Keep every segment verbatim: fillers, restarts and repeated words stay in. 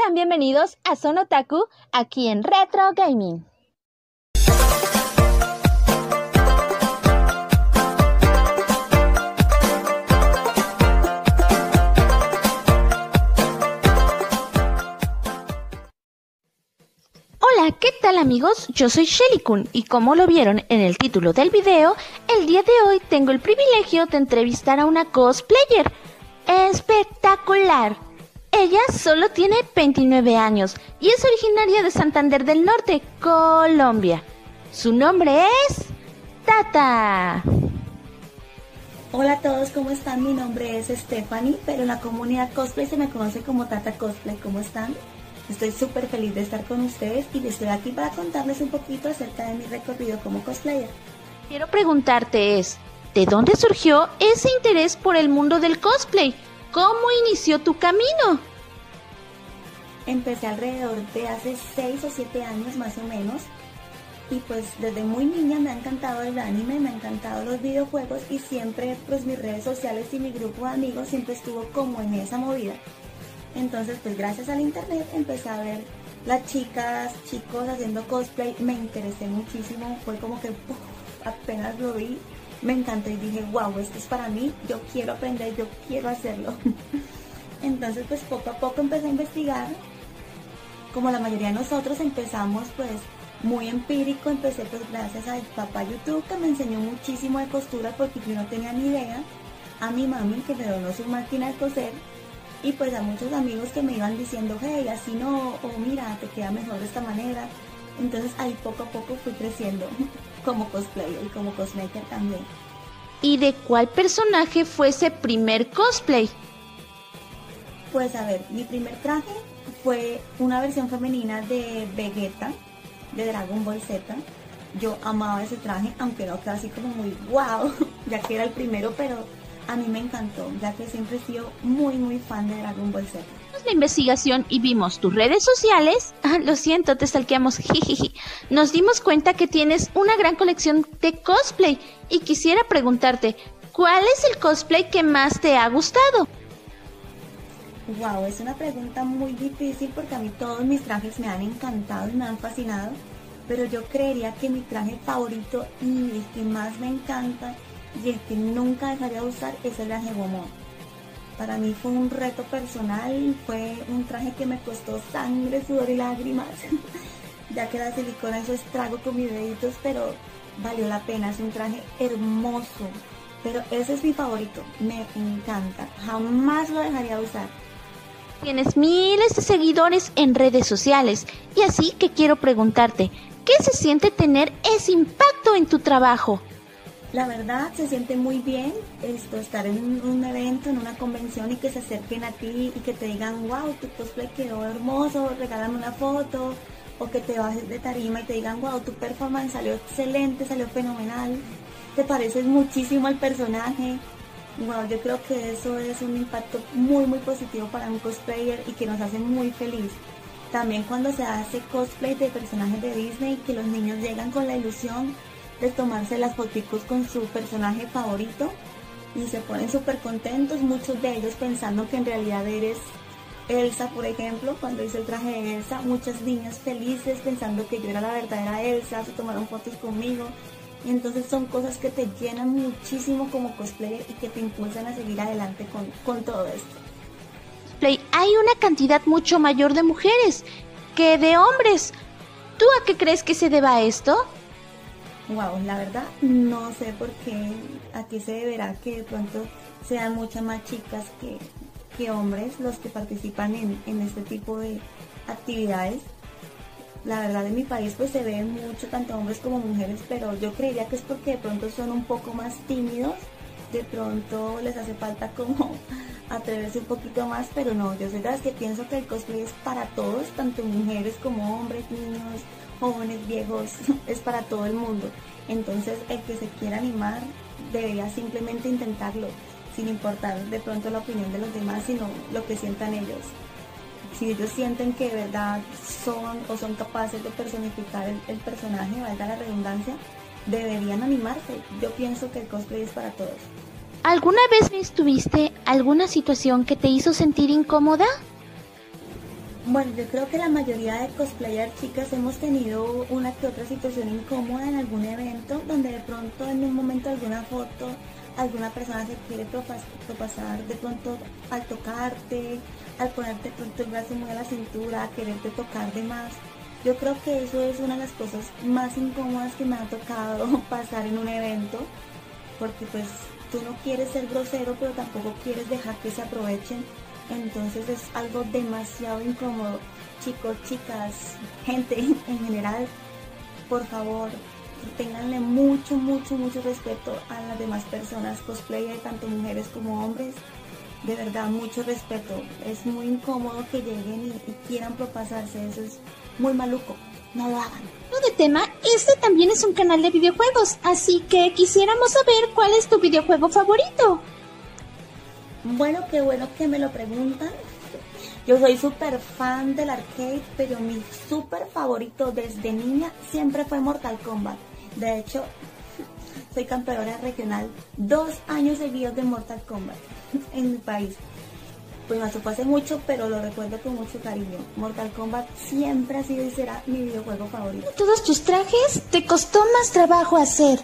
Sean bienvenidos a Sonotaku, aquí en Retro Gaming. Hola, ¿qué tal amigos? Yo soy Shelly-kun y como lo vieron en el título del video, el día de hoy tengo el privilegio de entrevistar a una cosplayer espectacular. Ella solo tiene veintinueve años y es originaria de Santander del Norte, Colombia. Su nombre es Tata. Hola a todos, ¿cómo están? Mi nombre es Stephanie, pero en la comunidad cosplay se me conoce como Tata Cosplay. ¿Cómo están? Estoy súper feliz de estar con ustedes y estoy aquí para contarles un poquito acerca de mi recorrido como cosplayer. Quiero preguntarte es, ¿de dónde surgió ese interés por el mundo del cosplay? ¿Cómo inició tu camino? Empecé alrededor de hace seis o siete años más o menos y pues desde muy niña me ha encantado el anime, me han encantado los videojuegos y siempre pues mis redes sociales y mi grupo de amigos siempre estuvo como en esa movida. Entonces pues gracias al internet empecé a ver las chicas, chicos haciendo cosplay, me interesé muchísimo, fue como que ¡puf! Apenas lo vi, me encantó y dije wow, esto es para mí, yo quiero aprender, yo quiero hacerlo. Entonces pues poco a poco empecé a investigar, como la mayoría de nosotros empezamos pues muy empírico, empecé pues gracias a mi papá YouTube que me enseñó muchísimo de costura porque yo no tenía ni idea, a mi mami que me donó su máquina de coser, y pues a muchos amigos que me iban diciendo, hey, así no, o mira, te queda mejor de esta manera. Entonces ahí poco a poco fui creciendo como cosplayer y como cosmaker también. ¿Y de cuál personaje fue ese primer cosplay? Pues a ver, mi primer traje fue una versión femenina de Vegeta, de Dragon Ball Z. Yo amaba ese traje, aunque no quedó así como muy wow, ya que era el primero, pero a mí me encantó, ya que siempre he sido muy muy fan de Dragon Ball Z. La investigación y vimos tus redes sociales, ah, lo siento, te stalkeamos, jijiji. Nos dimos cuenta que tienes una gran colección de cosplay y quisiera preguntarte, ¿cuál es el cosplay que más te ha gustado? Wow, es una pregunta muy difícil porque a mí todos mis trajes me han encantado y me han fascinado, pero yo creería que mi traje favorito y el que más me encanta y el que nunca dejaría de usar es el de Agumon. Para mí fue un reto personal, fue un traje que me costó sangre, sudor y lágrimas, ya que la silicona hizo estrago con mis deditos, pero valió la pena, es un traje hermoso, pero ese es mi favorito, me encanta, jamás lo dejaría de usar. Tienes miles de seguidores en redes sociales y así que quiero preguntarte, ¿qué se siente tener ese impacto en tu trabajo? La verdad se siente muy bien esto, estar en un evento, en una convención y que se acerquen a ti y que te digan wow, tu cosplay quedó hermoso, regálame una foto, o que te bajes de tarima y te digan wow, tu performance salió excelente, salió fenomenal, te pareces muchísimo al personaje. Wow, yo creo que eso es un impacto muy muy positivo para un cosplayer y que nos hace muy feliz. También cuando se hace cosplay de personajes de Disney, que los niños llegan con la ilusión de tomarse las fotos con su personaje favorito y se ponen súper contentos, muchos de ellos pensando que en realidad eres Elsa, por ejemplo, cuando hice el traje de Elsa, muchas niñas felices pensando que yo era la verdadera Elsa, se tomaron fotos conmigo, y entonces son cosas que te llenan muchísimo como cosplayer y que te impulsan a seguir adelante con, con todo esto. Hay una cantidad mucho mayor de mujeres que de hombres. ¿Tú a qué crees que se deba esto? Wow, la verdad no sé por qué, a qué se deberá que de pronto sean muchas más chicas que, que hombres los que participan en, en este tipo de actividades. La verdad en mi país pues se ven mucho tanto hombres como mujeres, pero yo creería que es porque de pronto son un poco más tímidos, de pronto les hace falta como atreverse un poquito más, pero no, yo soy de las que pienso que el cosplay es para todos, tanto mujeres como hombres, niños, jóvenes, viejos, es para todo el mundo. Entonces el que se quiera animar debería simplemente intentarlo, sin importar de pronto la opinión de los demás, sino lo que sientan ellos. Si ellos sienten que de verdad son o son capaces de personificar el, el personaje, valga la redundancia, deberían animarse. Yo pienso que el cosplay es para todos. ¿Alguna vez tuviste alguna situación que te hizo sentir incómoda? Bueno, yo creo que la mayoría de cosplayers chicas hemos tenido una que otra situación incómoda en algún evento donde de pronto en un momento alguna foto, alguna persona se quiere propasar de pronto al tocarte, al ponerte de pronto el brazo muy a la cintura, a quererte tocar de más. Yo creo que eso es una de las cosas más incómodas que me ha tocado pasar en un evento, porque pues tú no quieres ser grosero, pero tampoco quieres dejar que se aprovechen. Entonces es algo demasiado incómodo. Chicos, chicas, gente en general, por favor, ténganle mucho, mucho, mucho respeto a las demás personas, cosplayers, tanto mujeres como hombres. De verdad, mucho respeto. Es muy incómodo que lleguen y, y quieran propasarse. Eso es muy maluco. No lo hagan. No de tema, este también es un canal de videojuegos, así que quisiéramos saber cuál es tu videojuego favorito. Bueno, qué bueno que me lo preguntan. Yo soy súper fan del arcade, pero mi súper favorito desde niña siempre fue Mortal Kombat. De hecho, soy campeona regional dos años seguidos de Mortal Kombat en mi país. Pues eso fue hace mucho, pero lo recuerdo con mucho cariño. Mortal Kombat siempre ha sido y será mi videojuego favorito. ¿Todos tus trajes te costó más trabajo hacer?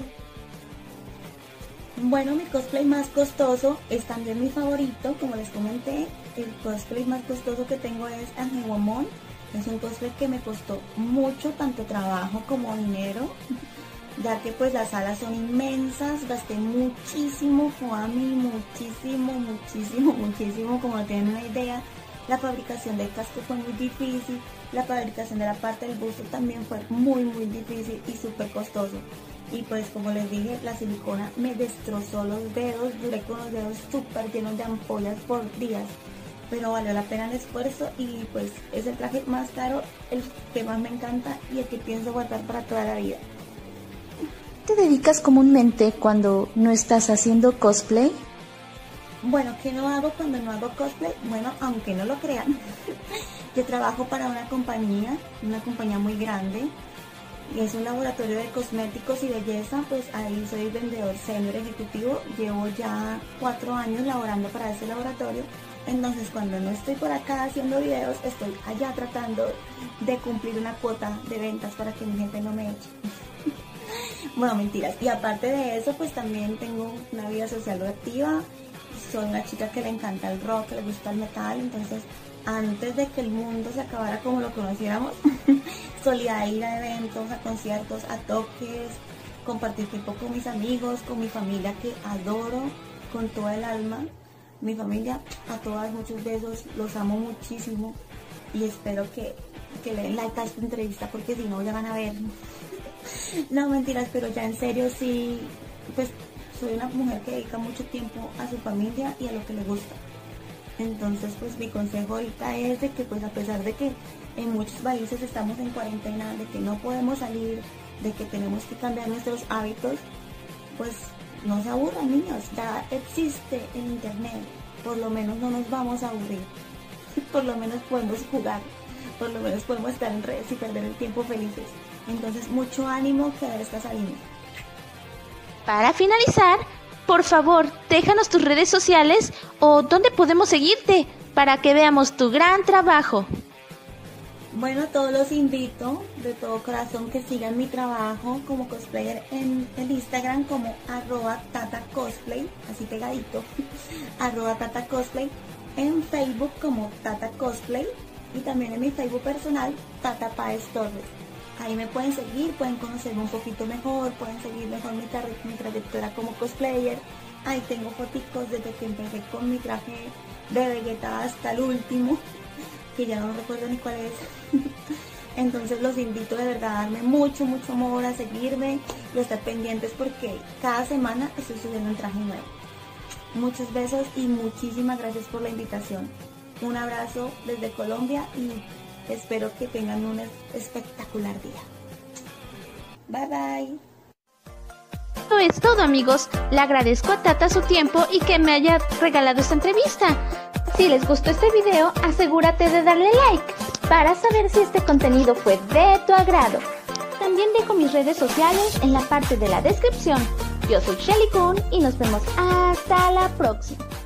Bueno, mi cosplay más costoso es también mi favorito, como les comenté. El cosplay más costoso que tengo es Angemon. Es un cosplay que me costó mucho, tanto trabajo como dinero, ya que pues las salas son inmensas, gasté muchísimo, Foami, muchísimo, muchísimo, muchísimo, como no tienen una idea. La fabricación del casco fue muy difícil, la fabricación de la parte del busto también fue muy, muy difícil y súper costoso. Y pues como les dije, la silicona me destrozó los dedos, duré con los dedos súper llenos de ampollas por días. Pero valió la pena el esfuerzo y pues es el traje más caro, el que más me encanta y el que pienso guardar para toda la vida. ¿Te dedicas comúnmente cuando no estás haciendo cosplay? Bueno, ¿qué no hago cuando no hago cosplay? Bueno, aunque no lo crean, yo trabajo para una compañía, una compañía muy grande. Y es un laboratorio de cosméticos y belleza, pues ahí soy vendedor senior ejecutivo, llevo ya cuatro años laborando para ese laboratorio, entonces cuando no estoy por acá haciendo videos, estoy allá tratando de cumplir una cuota de ventas para que mi jefe no me eche. Bueno, mentiras, y aparte de eso, pues también tengo una vida social activa, soy una chica que le encanta el rock, le gusta el metal, entonces antes de que el mundo se acabara como lo conociéramos, solía ir a eventos, a conciertos, a toques, compartir tiempo con mis amigos, con mi familia que adoro con toda el alma. Mi familia, a todas, muchos besos, los amo muchísimo y espero que, que le den like a esta entrevista porque si no ya van a ver. No, mentiras, pero ya en serio sí, pues soy una mujer que dedica mucho tiempo a su familia y a lo que le gusta. Entonces pues mi consejo ahorita es de que pues a pesar de que en muchos países estamos en cuarentena, de que no podemos salir, de que tenemos que cambiar nuestros hábitos, pues no se aburran, niños, ya existe el internet, por lo menos no nos vamos a aburrir, por lo menos podemos jugar, por lo menos podemos estar en redes y perder el tiempo felices. Entonces mucho ánimo que ahora está saliendo. Para finalizar, por favor, déjanos tus redes sociales o dónde podemos seguirte para que veamos tu gran trabajo. Bueno, todos los invito de todo corazón que sigan mi trabajo como cosplayer en el Instagram como arroba tatacosplay, así pegadito, arroba tatacosplay, en Facebook como tatacosplay y también en mi Facebook personal, Tata Páez Torres. Ahí me pueden seguir, pueden conocerme un poquito mejor, pueden seguir mejor mi, tra mi trayectoria como cosplayer. Ahí tengo foticos desde que empecé con mi traje de Vegeta hasta el último, que ya no recuerdo ni cuál es. Entonces los invito de verdad a darme mucho, mucho amor, a seguirme y a estar pendientes porque cada semana estoy subiendo un traje nuevo. Muchos besos y muchísimas gracias por la invitación. Un abrazo desde Colombia y espero que tengan un espectacular día. Bye bye. Esto es todo, amigos. Le agradezco a Tata su tiempo y que me haya regalado esta entrevista. Si les gustó este video, asegúrate de darle like para saber si este contenido fue de tu agrado. También dejo mis redes sociales en la parte de la descripción. Yo soy Shelly Kun y nos vemos hasta la próxima.